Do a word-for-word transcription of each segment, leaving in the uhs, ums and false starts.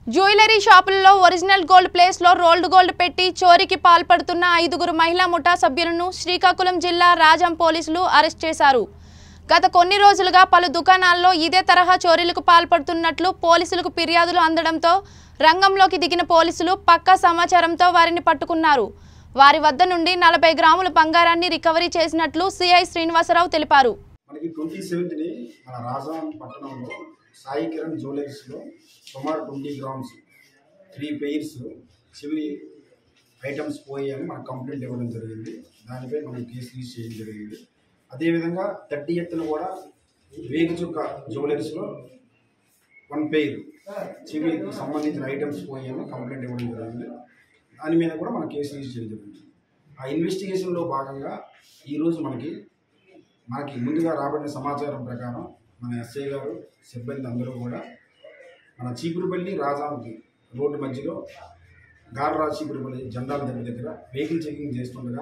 Jewellery షాపుల్లో original gold place లో rolled gold పెట్టి చోరీకి పాల్పడుతున్న ఐదుగురు మహిళా ముఠా సభ్యులను శ్రీకాకుళం జిల్లా రాజం పోలీసులు అరెస్ట్ చేశారు. గత కొన్ని రోజులుగా పలు దుకాణాల్లో ఇదే తరహా చోరీలకు పాల్పడుతున్నట్లు పోలీసులకు ఫిర్యాదులు అందడంతో రంగంలోకి దిగిన పోలీసులు పక్కా సమాచారంతో వారిని పట్టుకున్నారు. వారి వద్ద నుండి నలభై గ్రాముల బంగారాన్ని రికవరీ చేసినట్లు సిఐ శ్రీనివాసరావు తెలిపారు. మనకి ట్వంటీ సెవెంత్ ని మన రాజాం పట్టణంలో సాయి కిరణ్ జ్యువెలర్స్లో సుమారు ట్వంటీ గ్రామ్స్ త్రీ పెయిర్స్ చివరి ఐటమ్స్ పోయాయని మనకు కంప్లైంట్ ఇవ్వడం జరిగింది. దానిపై మనం కేసు రిజిస్టర్ చేయడం జరిగింది. అదేవిధంగా థర్టీ ఎత్తున కూడా వేగుచుక్క జ్యువెలర్స్లో వన్ పెయిర్ చివరికి సంబంధించిన ఐటమ్స్ పోయాయని కంప్లైంట్ ఇవ్వడం జరిగింది. దాని మీద కూడా మనం కేసు రిజిస్టర్ చేయడం జరిగింది. ఆ ఇన్వెస్టిగేషన్లో భాగంగా ఈరోజు మనకి మనకి ముందుగా రాబడిన సమాచారం ప్రకారం మన ఎస్ఐ గారు సిబ్బంది అందరూ కూడా మన చీపురుపల్లి రాజాంకి రోడ్డు మధ్యలో గార్రా చీపురుపల్లి జెండాల దగ్గర దగ్గర వెహికల్ చెకింగ్ చేస్తుండగా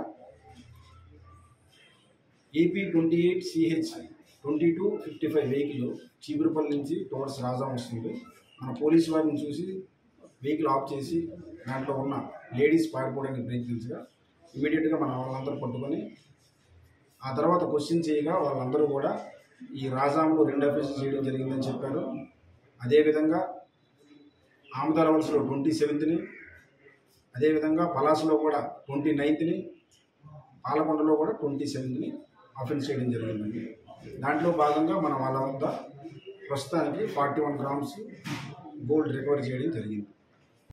AP twenty eight CH twenty two fifty five vehicle Cheepurupalli నుంచి టువర్డ్స్ రాజాం వస్తుంది. మన పోలీసు వారిని చూసి వెహికల్ ఆఫ్ చేసి దాంట్లో ఉన్న లేడీస్ పారిపోవడానికి ప్రయత్నించగా ఇమీడియట్గా మన వాళ్ళందరూ పట్టుకొని ఆ తర్వాత క్వశ్చన్ చేయగా వాళ్ళందరూ కూడా ఈ రాజాంలో రెండు అఫెన్సెస్ చేయడం జరిగిందని చెప్పారు. అదేవిధంగా ఆమదాలవలసలో ట్వంటీ సెవెంత్ని అదేవిధంగా పలాసలో కూడా ట్వంటీ నైన్త్ని పాలకొండలో కూడా ట్వంటీ సెవెంత్ని అఫెన్స్ చేయడం జరిగిందండి. దాంట్లో భాగంగా మన వాళ్ళ వద్ద ప్రస్తుతానికి forty one grams gold recovery చేయడం జరిగింది.